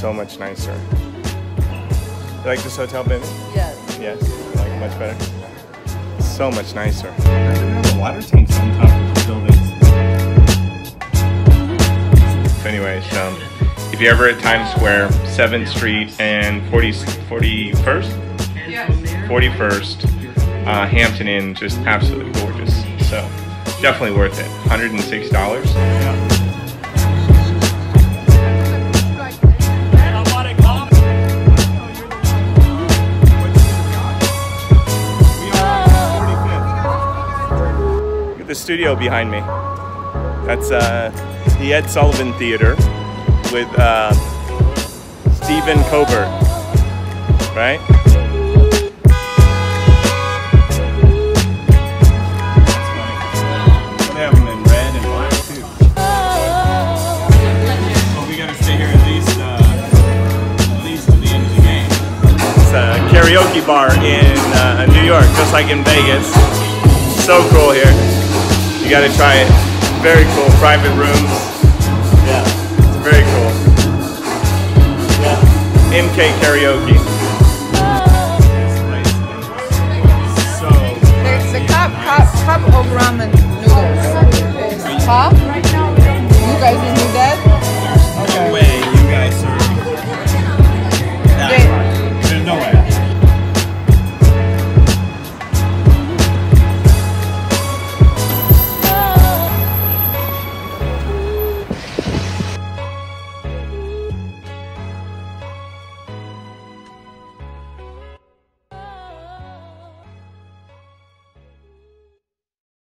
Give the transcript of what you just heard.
so much nicer. You like this hotel, baby? Yes. Yes. You like it much better? So much nicer. I didn't know the water tanks on top of the buildings. So anyways, if you're ever at Times Square, 7th Street and 41st? Yes. 41st, Hampton Inn, just absolutely gorgeous. So definitely worth it. $106. Yeah. The studio behind me. That's the Ed Sullivan Theater with Stephen Colbert, right? That's funny. They have them in red and black too. Well, we gotta stay here at least to the end of the game. It's a karaoke bar in New York, just like in Vegas. So cool here. You gotta try it. Very cool. Private rooms. Yeah, it's very cool. Yeah. MK karaoke. So. The cup of ramen noodles. Huh? You guys